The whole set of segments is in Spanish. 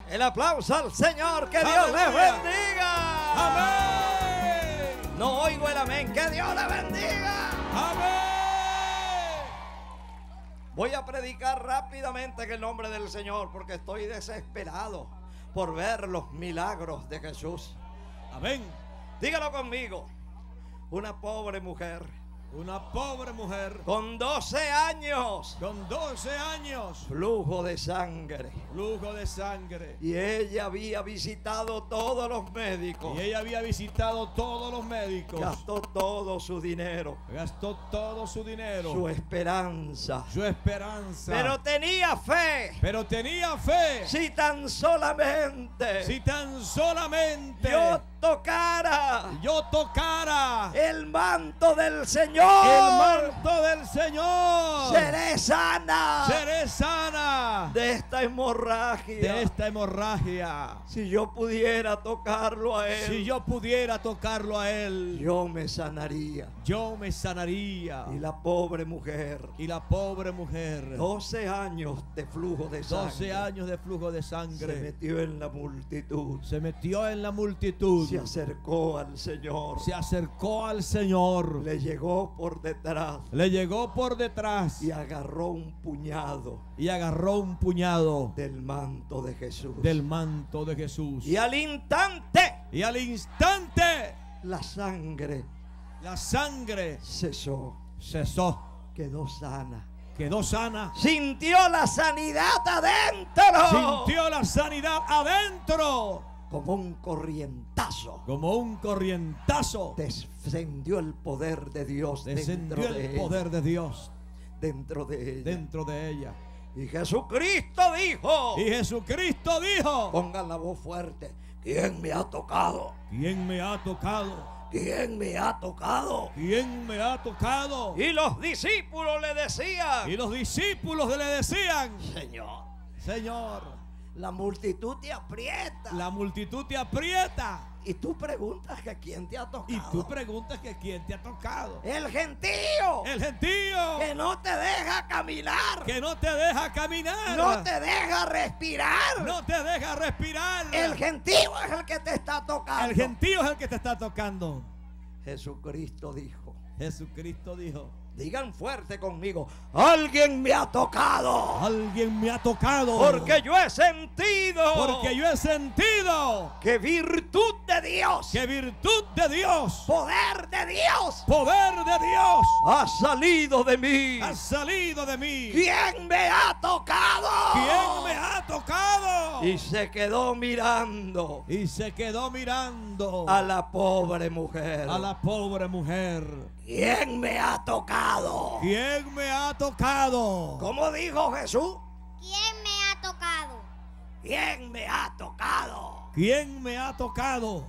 El aplauso al Señor. Que Dios les bendiga. Amén. No oigo el amén. Que Dios les bendiga. Amén. Voy a predicar rápidamente en el nombre del Señor porque estoy desesperado por ver los milagros de Jesús. Amén. Dígalo conmigo. Una pobre mujer Una pobre mujer con 12 años, con 12 años, flujo de sangre. flujo de sangre. Y ella había visitado todos los médicos. Y ella había visitado todos los médicos. Gastó todo su dinero, Gastó todo su dinero, su esperanza. su esperanza. Pero tenía fe. Pero tenía fe. Si tan solamente Si tan solamente yo tocara yo tocara el manto del Señor, el manto del Señor, seré sana seré sana de esta hemorragia. de esta hemorragia. Si yo pudiera tocarlo a Él, Si yo pudiera tocarlo a él, yo me sanaría. yo me sanaría. Y la pobre mujer, Y la pobre mujer, 12 años de flujo de sangre, 12 años de flujo de se sangre, metió en la multitud, se metió en la multitud, se acercó al Señor, se acercó al Señor, le llegó por detrás le llegó por detrás y agarró un puñado y agarró un puñado del manto de Jesús. del manto de Jesús. Y al instante Y al instante la sangre la sangre cesó, cesó, quedó sana. quedó sana, Sintió la sanidad adentro, sintió la sanidad adentro, como un corrientazo. como un corrientazo. Descendió el poder de Dios Descendió dentro de el ella, poder de Dios dentro de ella. dentro de ella. Y Jesucristo dijo, Y Jesucristo dijo: pongan la voz fuerte, ¿quién me ha tocado? ¿Quién me ha tocado? ¿Quién me ha tocado? ¿Quién me ha tocado? Y los discípulos le decían, Y los discípulos le decían: Señor, Señor, la multitud te aprieta. la multitud te aprieta. Y tú preguntas que quién te ha tocado. Y tú preguntas que quién te ha tocado. El gentío, El gentío que no te deja caminar, que no te deja caminar, no te deja respirar. no te deja respirar. El gentío es el que te está tocando. El gentío es el que te está tocando. Jesucristo dijo, Jesucristo dijo: digan fuerte conmigo, alguien me ha tocado. alguien me ha tocado. Porque yo he sentido, Porque yo he sentido que virtud de Dios, que virtud de Dios, poder de Dios, poder de Dios ha salido de mí. ha salido de mí. ¿Quién me ha tocado? ¿Quién me ha tocado? Y se quedó mirando Y se quedó mirando a la pobre mujer. a la pobre mujer. ¿Quién me ha tocado? ¿Quién me ha tocado? ¿Cómo dijo Jesús? ¿Quién me ha tocado? ¿Quién me ha tocado? ¿Quién me ha tocado?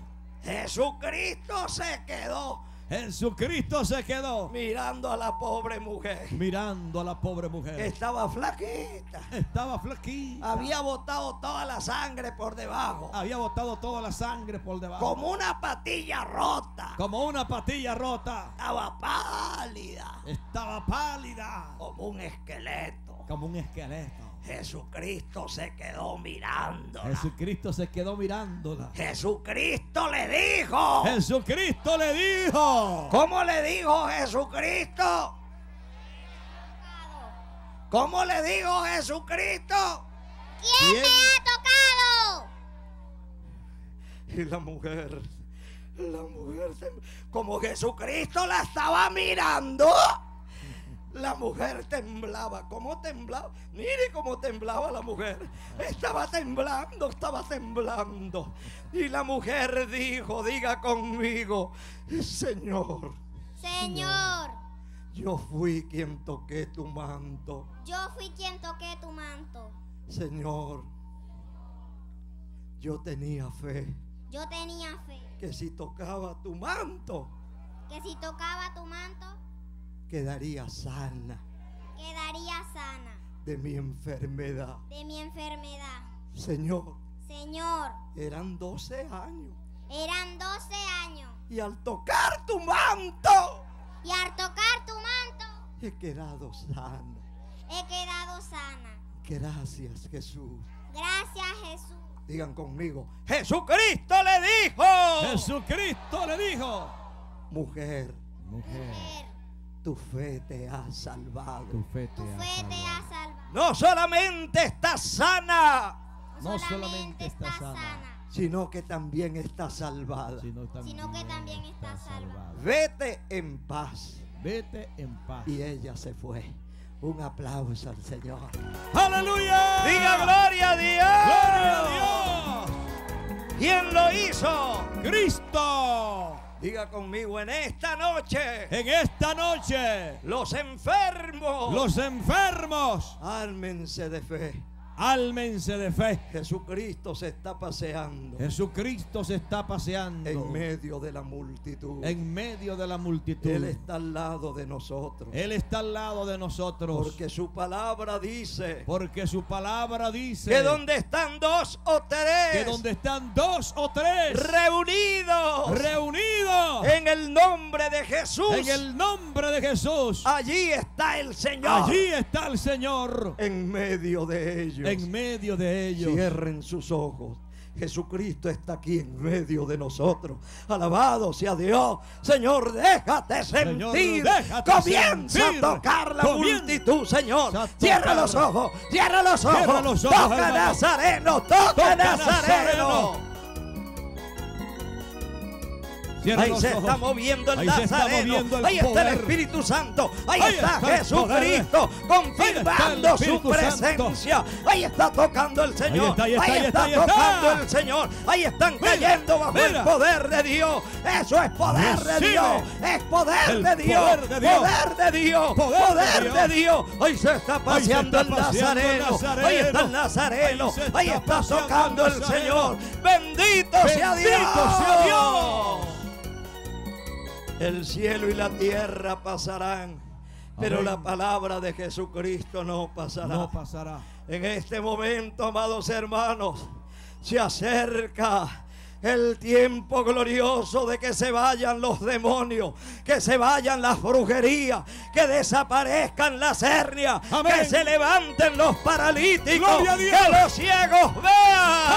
Jesucristo se quedó Jesucristo se quedó mirando a la pobre mujer. mirando a la pobre mujer. Estaba flaquita. Estaba flaquita. Había botado toda la sangre por debajo. Había botado toda la sangre por debajo. Como una patilla rota. Como una patilla rota. Estaba pálida. Estaba pálida. Como un esqueleto. Como un esqueleto. Jesucristo se quedó mirando. Jesucristo se quedó mirándola. Jesucristo le dijo. Jesucristo le dijo. ¿Cómo le dijo Jesucristo? ¿Cómo le dijo Jesucristo? ¿Quién me ha tocado? Y la mujer, como Jesucristo la estaba mirando, la mujer temblaba. ¿Cómo temblaba? Mire cómo temblaba la mujer. Estaba temblando. Y la mujer dijo, diga conmigo, Señor, Señor, yo fui quien toqué tu manto. yo fui quien toqué tu manto. Señor, yo tenía fe Yo tenía fe que si tocaba tu manto, que si tocaba tu manto, quedaría sana quedaría sana de mi enfermedad. de mi enfermedad. Señor, Señor, eran 12 años. eran 12 años Y al tocar tu manto, y al tocar tu manto he quedado sana. he quedado sana. Gracias, Jesús. Gracias, dice a Jesús. Digan conmigo, Jesucristo le dijo. Jesucristo le dijo: Mujer, mujer, tu fe te ha salvado. tu fe Tu te ha fe te salvado. ha salvado. No solamente estás sana, No solamente está sana, sino que también estás salvada. sino que también está salvada. Vete en paz. Vete en paz. Y ella se fue. Un aplauso al Señor. ¡Aleluya! Diga gloria a Dios. ¡Gloria a Dios! ¿Quién lo hizo? ¡Cristo! Diga conmigo, en esta noche En esta noche, los enfermos, los enfermos, ármense de fe. álmense de fe. Jesucristo se está paseando Jesucristo se está paseando en medio de la multitud. en medio de la multitud. Él está al lado de nosotros. Él está al lado de nosotros. Porque su palabra dice Porque su palabra dice que donde están dos o tres, que donde están dos o tres reunidos en el nombre de Jesús, en el nombre de Jesús, allí está el Señor. allí está el Señor En medio de ellos. en medio de ellos. Cierren sus ojos. Jesucristo está aquí en medio de nosotros. Alabado sea Dios. Señor, déjate Señor, sentir. déjate Comienza sentir. a tocar la Comienza multitud, Señor. a Cierra tocar. los ojos. Cierra los ojos. Cierra los ojos, Toca hermano. Nazareno. Toca Toca Nazareno. Nazareno. Cierra Ahí los se ojos. está moviendo el Ahí se está Nazareno. moviendo el Ahí está el poder. Espíritu Santo. Ahí Ahí está está el Jesucristo confirmando Ahí está el su Espíritu Santo. presencia. Ahí está tocando el Señor. Ahí está tocando el Señor. Ahí están Mira, cayendo bajo el mira. poder de Dios. Eso es poder de Recibe Dios. Es poder el de Dios. poder de Dios. Poder de Dios. Poder de Poder de Dios. Ahí se está paseando el está paseando el Nazareno. Nazareno. Ahí está el Nazareno. Ahí se está Ahí está paseando tocando el el Nazareno. Señor. Bendito sea Dios. Bendito sea Dios. El cielo y la tierra pasarán, pero Amén. la palabra de Jesucristo no pasará. No pasará. En este momento, amados hermanos, se acerca el tiempo glorioso de que se vayan los demonios, que se vayan las brujerías, que desaparezcan las hernias, Amén. que se levanten los paralíticos, Gloria a Dios. que los ciegos vean.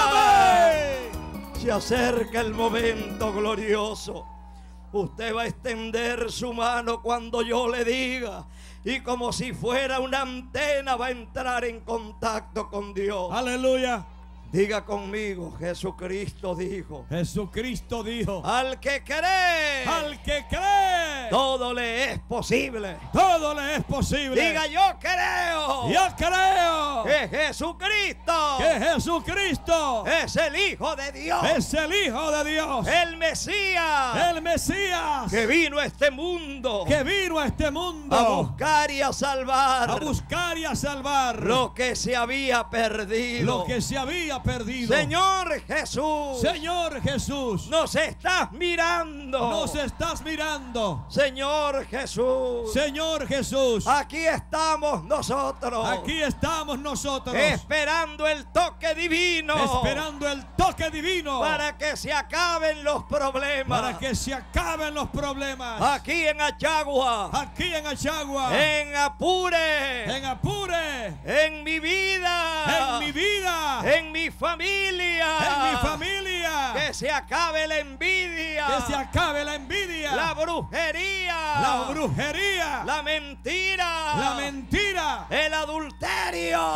Amén. Se acerca el momento glorioso. Usted va a extender su mano cuando yo le diga, y como si fuera una antena va a entrar en contacto con Dios. Aleluya. Diga conmigo, Jesucristo dijo: Jesucristo dijo: al que cree, al que cree, todo le es posible. todo le es posible. Diga: yo creo Yo creo que Jesucristo que Jesucristo es el Hijo de Dios, es el Hijo de Dios, el Mesías, el Mesías, que vino a este mundo que vino a este mundo a buscar y a salvar a buscar y a salvar lo que se había perdido. lo que se había perdido. Señor Jesús, Señor Jesús, nos estás mirando. nos estás mirando. Señor Jesús, Señor Jesús, aquí estamos nosotros, aquí estamos nosotros esperando el toque divino, esperando el toque divino para que se acaben los problemas. para que se acaben los problemas. Aquí en Achagua, Aquí en Achagua, en Apure, en Apure, en mi vida, en mi vida, en mi familia, en mi familia, que se acabe la envidia, que se acabe la envidia, la brujería, la brujería, la mentira, la mentira, el adulterio,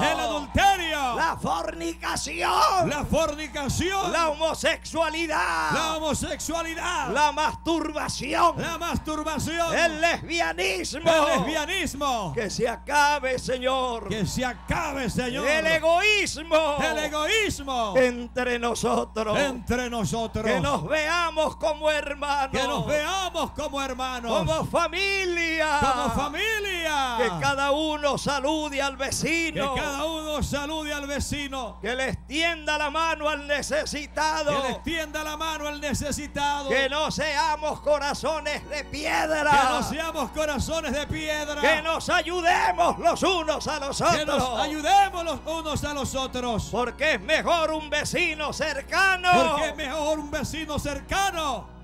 la fornicación, la fornicación, la homosexualidad, la homosexualidad, la masturbación, la masturbación, el lesbianismo, el lesbianismo. que se acabe, Señor, Que se acabe, Señor, el egoísmo, entre nosotros, que nos veamos como hermanos, que nos veamos como hermanos, como familia, que cada uno salude al que vecino, cada uno salude al vecino, que le extienda la mano al necesitado, que le extienda la mano al necesitado, que no seamos corazones de piedra, que no seamos corazones de piedra, que nos ayudemos los unos a los otros, que nos ayudemos los unos a los otros, porque es mejor un vecino cercano porque es mejor un vecino cercano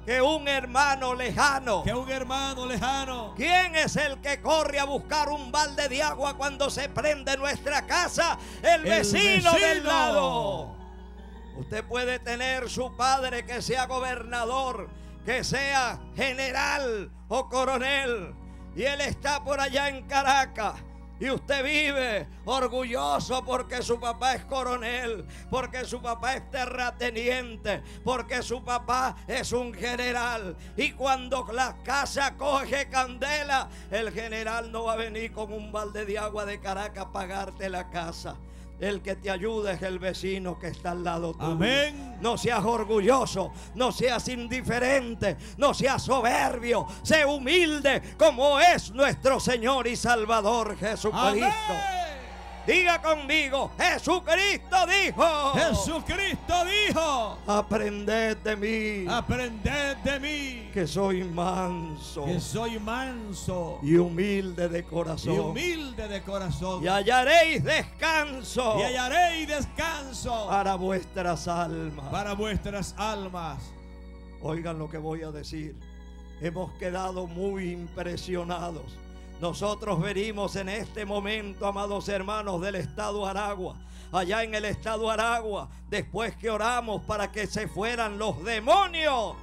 que un hermano lejano. que un hermano lejano. ¿Quién es el que corre a buscar un balde de agua cuando se prende nuestra casa? El vecino del lado. Usted puede tener su padre que sea gobernador, que sea general o coronel, y él está por allá en Caracas. Y usted vive orgulloso porque su papá es coronel, porque su papá es terrateniente, porque su papá es un general. Y cuando la casa coge candela, el general no va a venir con un balde de agua de Caracas a pagarte la casa. El que te ayuda es el vecino que está al lado tuyo. Amén. No seas orgulloso, no seas indiferente, no seas soberbio. Sé humilde como es nuestro Señor y Salvador Jesucristo. Amén. Diga conmigo, Jesucristo dijo. Jesucristo dijo: Aprended de mí, aprended de mí, que soy manso que soy manso y humilde de y corazón, humilde de corazón, y hallaréis descanso y hallaréis descanso para vuestras almas. para vuestras almas. Oigan lo que voy a decir. Hemos quedado muy impresionados. Nosotros venimos en este momento, amados hermanos, del estado Aragua. Allá en el estado Aragua, después que oramos para que se fueran los demonios,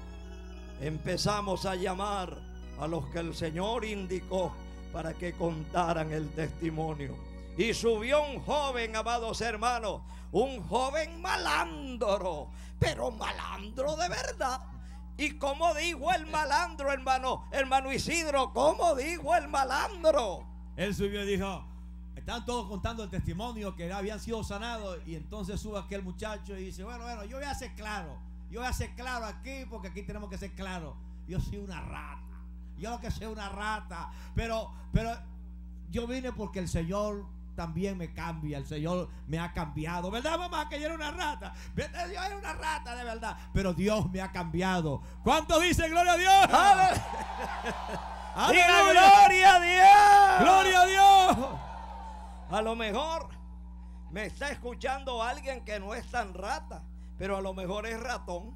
empezamos a llamar a los que el Señor indicó para que contaran el testimonio. Y subió un joven, amados hermanos, un joven malandro, pero malandro de verdad. ¿Y cómo dijo el malandro, hermano Isidro? ¿Cómo dijo el malandro? Él subió y dijo: están todos contando el testimonio que habían sido sanados. Y entonces sube aquel muchacho y dice: bueno, yo voy a ser claro. Yo voy a ser claro aquí, porque aquí tenemos que ser claros. Yo soy una rata. Yo lo que soy una rata. Pero yo vine porque el Señor también me cambia. El Señor me ha cambiado. ¿Verdad, mamá? Que yo era una rata. Yo era una rata de verdad. Pero Dios me ha cambiado. ¿Cuántos dicen gloria a Dios? ¡Diga gloria a Dios! ¡Gloria a Dios! A lo mejor me está escuchando alguien que no es tan rata, pero a lo mejor es ratón.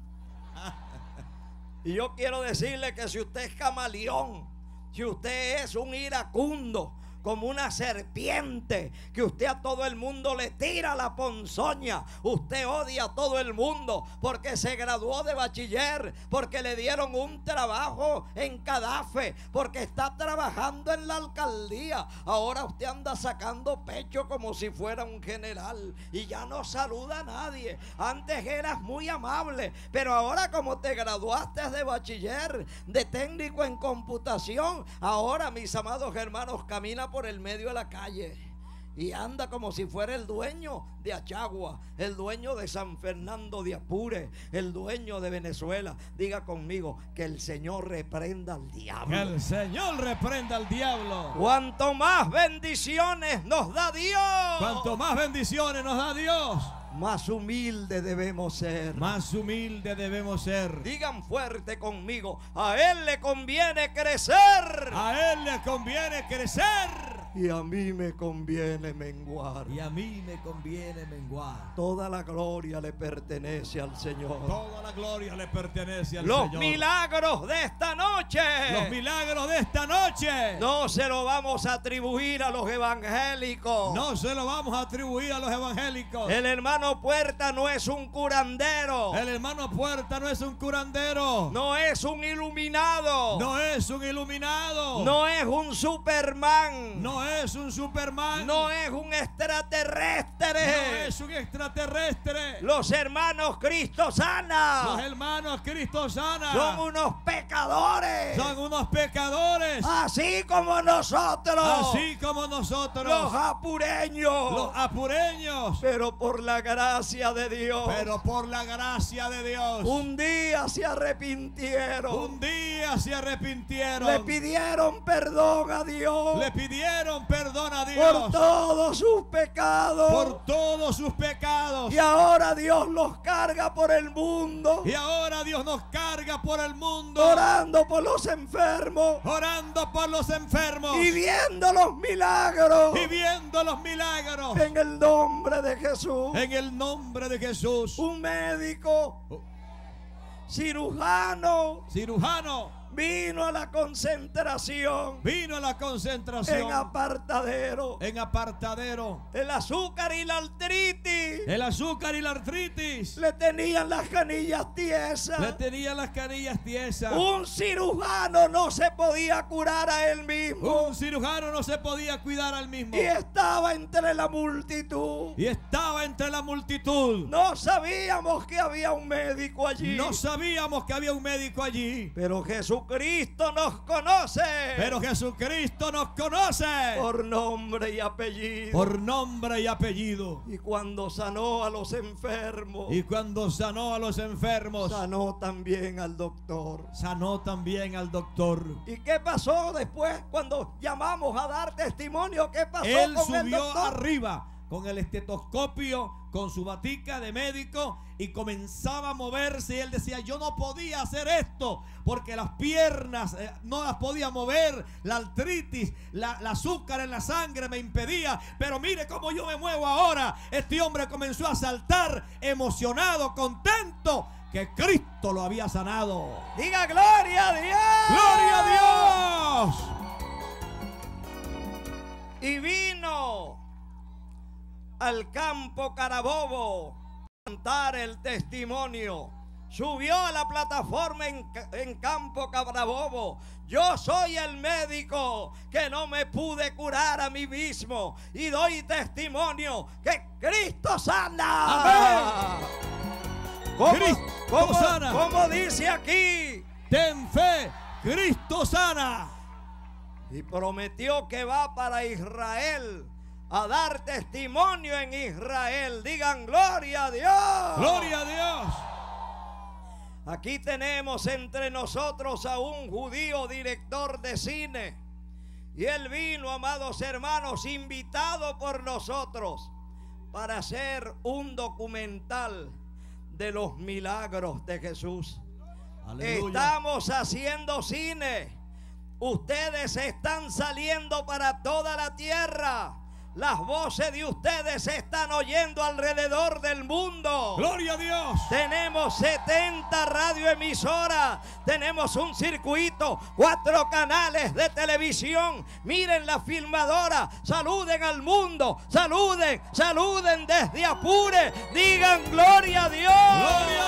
Y yo quiero decirle que si usted es camaleón, si usted es un iracundo, como una serpiente, que usted a todo el mundo le tira la ponzoña, usted odia a todo el mundo porque se graduó de bachiller, porque le dieron un trabajo en Cadafe, porque está trabajando en la alcaldía. Ahora usted anda sacando pecho como si fuera un general y ya no saluda a nadie. Antes eras muy amable, pero ahora como te graduaste de bachiller, de técnico en computación, ahora, mis amados hermanos, camina por el medio de la calle y anda como si fuera el dueño de Achagua, el dueño de San Fernando de Apure, el dueño de Venezuela. Diga conmigo: que el Señor reprenda al diablo. Que el Señor reprenda al diablo. Cuanto más bendiciones nos da Dios, Cuanto más bendiciones nos da Dios, más humilde debemos ser. más humilde debemos ser. Digan fuerte conmigo: a Él le conviene crecer, A Él le conviene crecer y a mí me conviene menguar. y a mí me conviene menguar. Toda la gloria le pertenece al Señor. Toda la gloria le pertenece al Los Señor. milagros de esta noche, Los milagros de esta noche no se lo vamos a atribuir a los evangélicos. no se lo vamos a atribuir a los evangélicos. El hermano Puerta no es un curandero, El hermano Puerta no es un curandero. no es un iluminado, No es un iluminado. no es un Superman, No es un Superman. no es un No extraterrestre. es un extraterrestre. Los hermanos Cristo Los sana hermanos Cristo sana son unos pecadores, son unos pecadores, así como nosotros, así como nosotros, los apureños. los apureños. Pero por la gracia de Dios, Pero por la gracia de Dios, un día se arrepintieron, un día se arrepintieron, le pidieron perdón a Dios le pidieron perdón a por Dios todos sus pecados, por todos sus pecados. y ahora Dios los carga por el mundo, Y ahora Dios nos carga por el mundo, orando por los enfermos orando por los enfermos y viendo los milagros y viendo los milagros. en el nombre de Jesús. En el nombre de Jesús. Un médico cirujano cirujano vino a la concentración, vino a la concentración en apartadero. en apartadero. El azúcar y la artritis El azúcar y la artritis le tenían las canillas le tiesas. tenía las canillas tiesas. Un cirujano no se podía curar a él mismo Un cirujano no se podía cuidar al mismo. y estaba entre la multitud. Y estaba entre la multitud. No sabíamos que había un médico allí, No sabíamos que había un médico allí. pero Jesucristo nos conoce Pero Jesucristo nos conoce por nombre y apellido. por nombre y apellido. Y cuando sanó a los enfermos, Y cuando sanó a los enfermos, sanó también al doctor. sanó también al doctor. ¿Y qué pasó después cuando llamamos a dar testimonio? ¿Qué pasó Él con el subió doctor? arriba con el estetoscopio, con su batica de médico, y comenzaba a moverse. Y él decía: yo no podía hacer esto porque las piernas no las podía mover, la artritis, la azúcar en la sangre me impedía, pero mire cómo yo me muevo ahora. Este hombre comenzó a saltar, emocionado, contento, que Cristo lo había sanado. Diga gloria a Dios. ¡Gloria a Dios! Y vino al campo Carabobo a contar el testimonio. Subió a la plataforma en campo Carabobo. Yo soy el médico que no me pude curar a mí mismo y doy testimonio que Cristo sana. Amén. Cristo sana. ¿Cómo dice aquí? Ten fe, Cristo sana. Y prometió que va para Israel a dar testimonio en Israel. Digan gloria a Dios. Gloria a Dios. Aquí tenemos entre nosotros a un judío director de cine. Y él vino, amados hermanos, invitado por nosotros para hacer un documental de los milagros de Jesús. Aleluya. Estamos haciendo cine. Ustedes están saliendo para toda la tierra. Las voces de ustedes se están oyendo alrededor del mundo. Gloria a Dios. Tenemos 70 radioemisoras. Tenemos un circuito, 4 canales de televisión. Miren la filmadora. Saluden al mundo. Saluden, saluden desde Apure. Digan gloria a Dios. Gloria a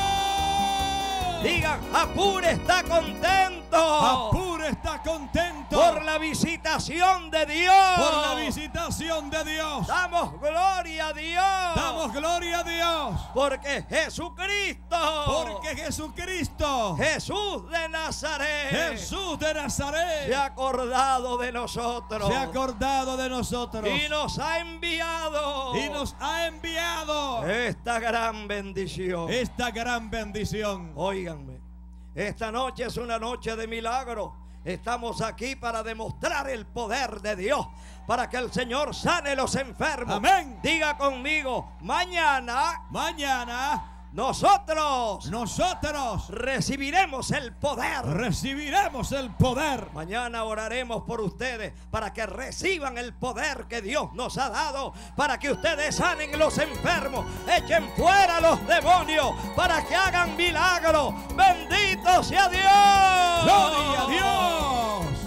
Dios. Digan, Apure está contento. Apure está contento Por la visitación de Dios. por la visitación de Dios. Damos gloria a Dios. Damos gloria a Dios. Porque Jesucristo. Porque Jesucristo, Jesús de Nazaret. Jesús de Nazaret, Se ha acordado de nosotros. se ha acordado de nosotros Y nos ha enviado. y nos ha enviado Esta gran bendición. esta gran bendición. Óiganme. Esta noche es una noche de milagro. Estamos aquí para demostrar el poder de Dios, para que el Señor sane los enfermos. Amén. Diga conmigo, mañana Mañana nosotros recibiremos el poder. recibiremos el poder. Mañana oraremos por ustedes para que reciban el poder que Dios nos ha dado, para que ustedes sanen los enfermos, echen fuera los demonios, para que hagan milagros. Bendito sea Dios. Gloria a Dios.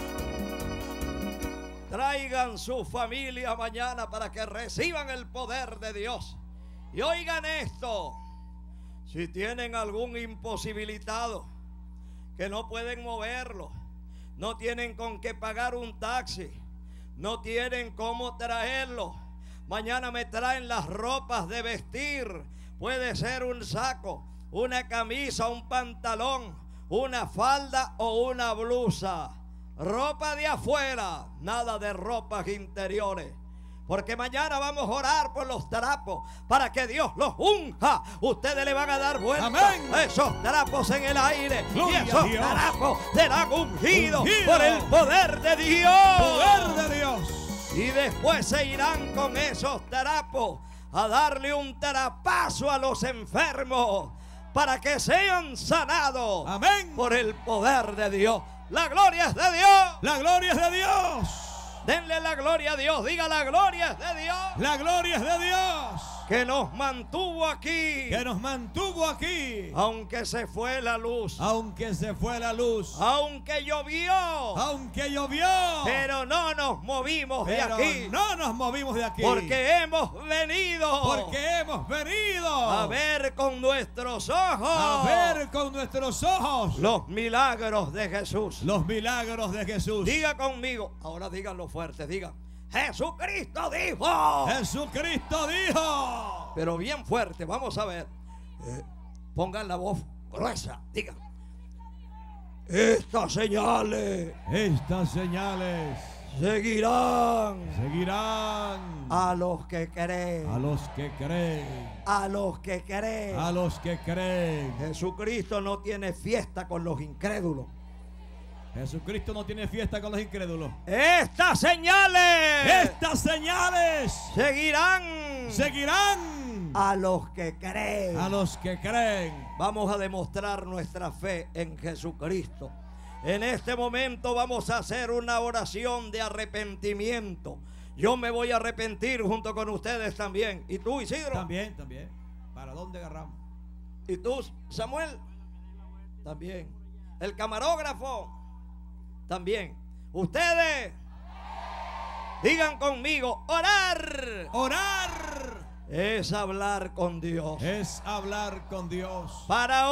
Traigan su familia mañana para que reciban el poder de Dios. Y oigan esto. Si tienen algún imposibilitado que no pueden moverlo, no tienen con qué pagar un taxi, no tienen cómo traerlo, mañana me traen las ropas de vestir. Puede ser un saco, una camisa, un pantalón, una falda o una blusa. Ropa de afuera, nada de ropas interiores. Porque mañana vamos a orar por los trapos para que Dios los unja. Ustedes le van a dar vuelta Amén. a esos trapos en el aire. Gloria y esos a Dios. trapos serán ungidos Ungido. por el poder de Dios. Poder de Dios. Y después se irán con esos trapos a darle un trapazo a los enfermos para que sean sanados. Amén. Por el poder de Dios. La gloria es de Dios. La gloria es de Dios. Denle la gloria a Dios. Diga, la gloria es de Dios. La gloria es de Dios. que nos mantuvo aquí, que nos mantuvo aquí, aunque se fue la luz, aunque se fue la luz, aunque llovió, pero no nos movimos de pero aquí, no nos movimos de aquí, porque hemos venido a ver con nuestros ojos, los milagros de Jesús. Los milagros de Jesús. Diga conmigo, ahora díganlo fuerte, diga: Jesucristo dijo. Jesucristo dijo. Pero bien fuerte, vamos a ver. Pongan la voz gruesa, digan: estas señales seguirán a los que creen. A los que creen. Jesucristo no tiene fiesta con los incrédulos. Jesucristo no tiene fiesta con los incrédulos. Estas señales seguirán a los que creen. Vamos a demostrar nuestra fe en Jesucristo. En este momento vamos a hacer una oración de arrepentimiento. Yo me voy a arrepentir junto con ustedes también. ¿Y tú, Isidro? También. ¿Para dónde agarramos? ¿Y tú, Samuel? También. El camarógrafo. También. Ustedes digan conmigo: orar. Es hablar con Dios. Para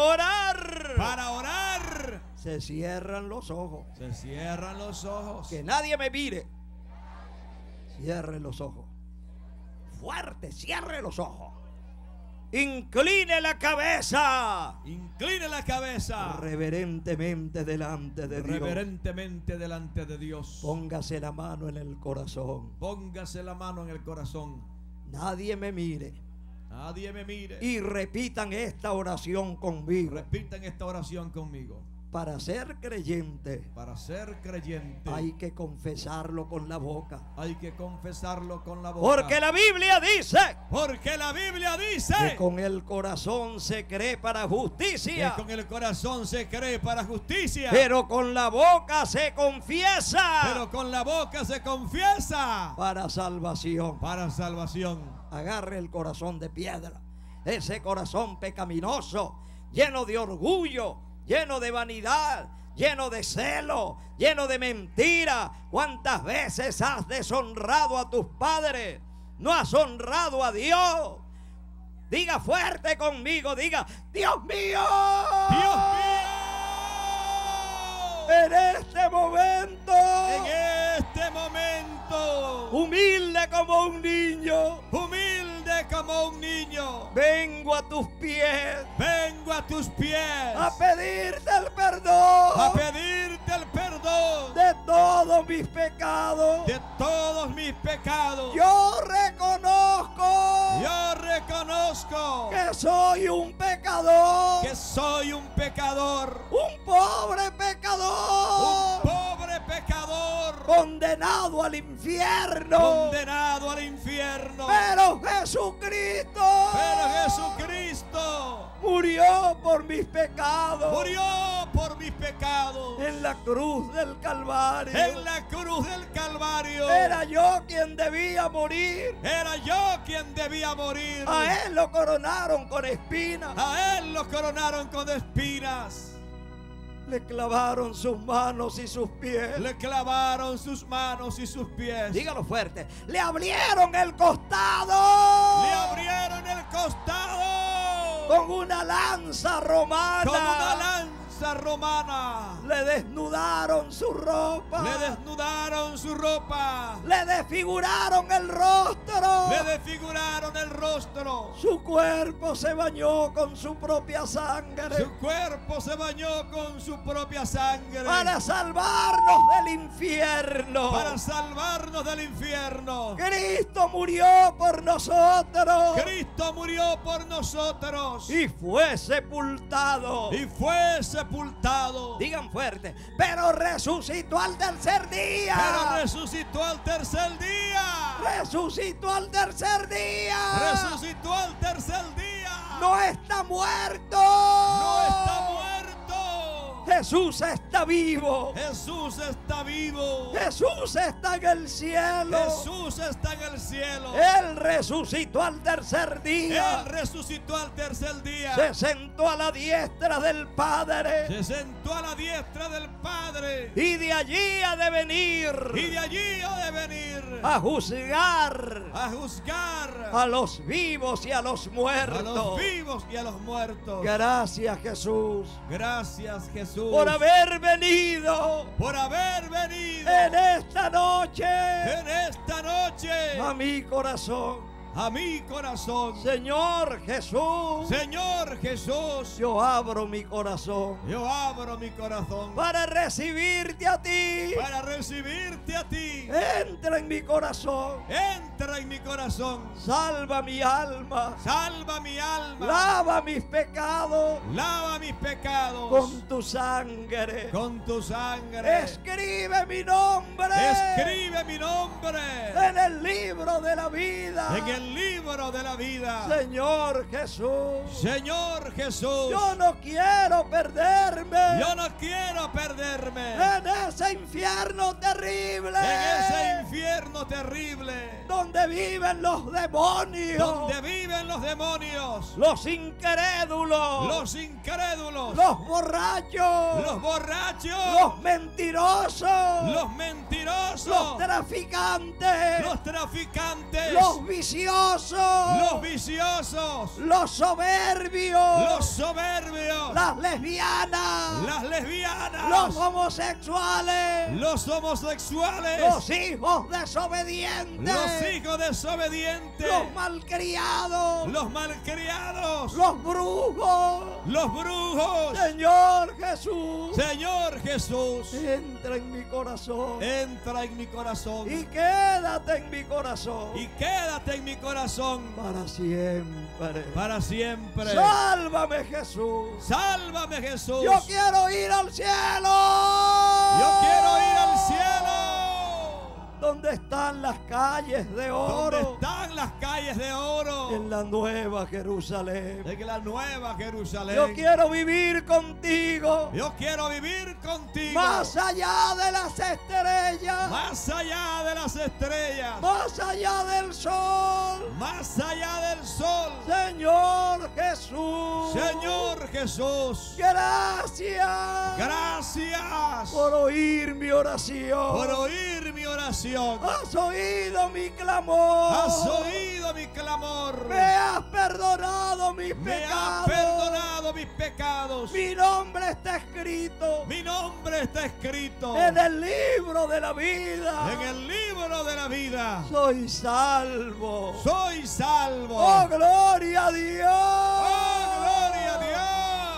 orar. Se cierran los ojos. Que nadie me mire. Cierre los ojos. Fuerte, cierre los ojos. Incline la cabeza. Reverentemente delante de Dios. Póngase la mano en el corazón. Nadie me mire. Y repitan esta oración conmigo. Para ser creyente, hay que confesarlo con la boca. Porque la Biblia dice que con el corazón se cree para justicia. Pero con la boca se confiesa. Para salvación. Agarre el corazón de piedra. Ese corazón pecaminoso, lleno de orgullo, lleno de vanidad, lleno de celo, lleno de mentira. ¿Cuántas veces has deshonrado a tus padres? No has honrado a Dios. Diga fuerte conmigo, diga: Dios mío. En este momento, humilde como un niño, vengo a tus pies, a pedirte el perdón, de todos mis pecados. Yo reconozco que soy un pecador, un pobre pecador, condenado al infierno. Pero Jesucristo murió por mis pecados. En la cruz del Calvario. Era yo quien debía morir. A él lo coronaron con espinas. Le clavaron sus manos y sus pies. Dígalo fuerte. Le abrieron el costado. Con una lanza romana. Le desnudaron su ropa. Le desfiguraron el rostro. Su cuerpo se bañó con su propia sangre. Para salvarnos del infierno. Cristo murió por nosotros. Y fue sepultado. Digan fuerte. Pero resucitó al tercer día. No está muerto. Jesús está está vivo. Jesús está vivo. Jesús está en el cielo. Jesús está en el cielo. Él resucitó al tercer día. Él resucitó al tercer día. Se sentó a la diestra del Padre. Se sentó a la diestra del Padre. Y de allí ha de venir Y de allí ha de venir a juzgar a juzgar a los vivos y a los a muertos. los vivos y a los muertos. Gracias, Jesús, Gracias, Jesús, por haber venido por haber venido en esta noche en esta noche a mi corazón. a mi corazón. Señor Jesús, Señor Jesús, yo abro mi corazón yo abro mi corazón para recibirte a ti. para recibirte a ti. Entra en mi corazón, Entra en mi corazón. salva mi alma, Salva mi alma. lava mis pecados Lava mis pecados con tu sangre. con tu sangre. Escribe mi nombre Escribe mi nombre en el libro de la vida. en el libro de la vida. Señor Jesús, Señor Jesús, yo no quiero perderme yo no quiero perderme en ese infierno terrible en ese infierno terrible donde viven los demonios, donde viven los demonios, los incrédulos, los incrédulos, los borrachos, los borrachos, los mentirosos, los mentirosos, los traficantes, los traficantes, los viciosos, los viciosos, los soberbios, los soberbios, las lesbianas, las lesbianas, los homosexuales, los homosexuales, los hijos desobedientes, los hijos desobedientes, los malcriados, los malcriados, los brujos. los brujos. Señor Jesús, Señor Jesús, entra en mi corazón entra en mi corazón y quédate en mi corazón y quédate en mi corazón para siempre. para siempre. Sálvame, Jesús. Sálvame, Jesús. Yo quiero ir al cielo. Yo quiero ir al cielo. ¿Dónde están las calles de ¿Dónde oro? están las calles de oro? En la nueva Jerusalén. En la nueva Jerusalén. Yo quiero vivir contigo Yo quiero vivir contigo. más allá de las estrellas, Más allá de las estrellas. más allá del sol. Más allá del sol. Señor Jesús, Señor Jesús. gracias Gracias por oír mi oración. por oír mi oración. Has oído mi clamor. Has oído mi clamor. Me has perdonado mis Me pecados. has perdonado mis pecados. Mi nombre está escrito Mi nombre está escrito en el libro de la vida. en el libro de la vida. Soy salvo. Soy salvo. ¡Oh, gloria a Dios! ¡Oh, gloria a Dios!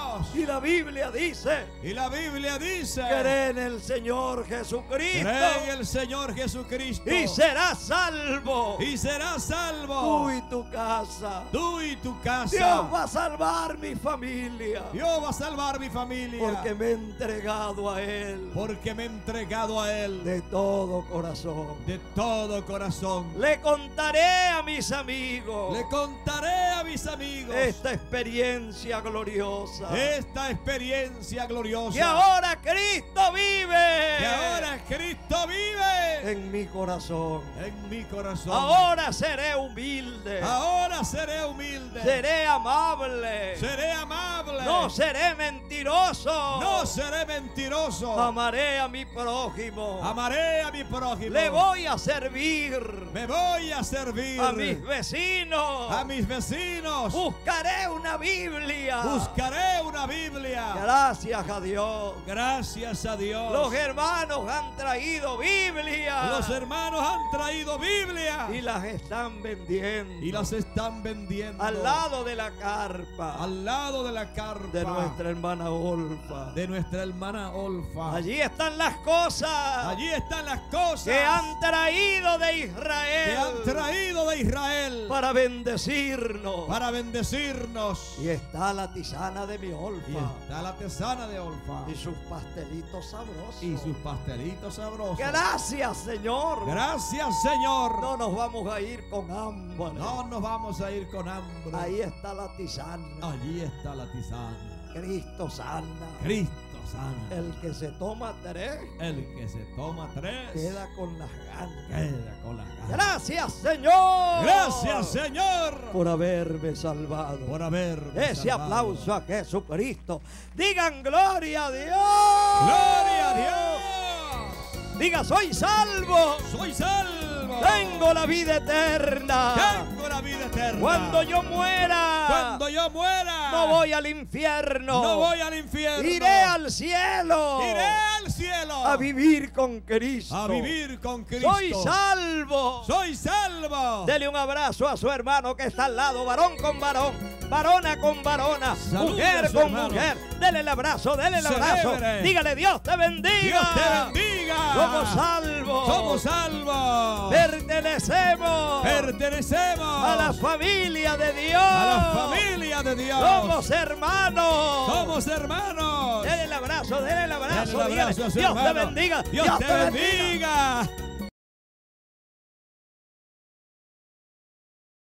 Y la Biblia dice: Y la Biblia dice: cree en el Señor Jesucristo cree en el Señor Jesucristo y serás salvo. y serás salvo. Tú y tu casa. Tú y tu casa. Dios va a salvar mi familia. Dios va a salvar mi familia. Porque me he entregado a Él Porque me he entregado a Él de todo corazón. de todo corazón. Le contaré a mis amigos Le contaré a mis amigos esta experiencia gloriosa. esta experiencia gloriosa. Que ahora Cristo vive. Que ahora Cristo vive en mi corazón. en mi corazón. Ahora seré humilde. Ahora seré humilde. Seré amable. Seré amable. No seré mentiroso. No seré mentiroso. Amaré a mi prójimo. Amaré a mi prójimo. Le voy a servir Me voy a servir a mis vecinos. a mis vecinos. Buscaré una Biblia. Buscaré una Biblia. Gracias a Dios. Gracias a Dios. Los hermanos han traído Biblia. Los hermanos han traído Biblia y las están vendiendo. y las están vendiendo al lado de la carpa. al lado de la carpa de nuestra hermana Olfa. de nuestra hermana Olfa. Allí están las cosas Allí están las cosas que han traído de que Israel han traído de Israel para bendecirnos. para bendecirnos. Y está la tisana de mi Y Olfa está la tesana de Olfa y sus pastelitos sabrosos. y sus pastelitos sabrosos. Gracias, Señor. Gracias, Señor. No nos vamos a ir con hambre. No nos vamos a ir con hambre. Ahí está la tisana. Allí está la tisana. Cristo sana. Cristo sana. El que se toma 3 El que se toma 3 queda con las ganas. queda con las ganas. Gracias, Señor. Gracias, Señor, por haberme salvado. por haberme Ese salvado. aplauso a Jesucristo. Digan gloria a Dios. Gloria a Dios. Diga, soy salvo. Soy salvo. Tengo la vida eterna. Tengo la vida eterna. Cuando yo muera, Cuando yo muera, no voy al infierno. no voy al infierno. Iré al cielo. Iré al cielo. A vivir con Cristo. A vivir con Cristo. Soy salvo. Soy salvo. Dele un abrazo a su hermano que está al lado, varón con varón, varona con varona, Salude mujer a su con hermano. mujer. Dele el abrazo, dele el abrazo. Celebre. Dígale, Dios te bendiga. Dios te bendiga. Somos salvos. Somos salvos. Pertenecemos Pertenecemos a la familia de Dios. a la familia de Dios. Somos hermanos. Somos hermanos. Dele el abrazo, dele el abrazo. Dale el abrazo Dígale, a su Dios te hermano. bendiga. Dios te bendiga.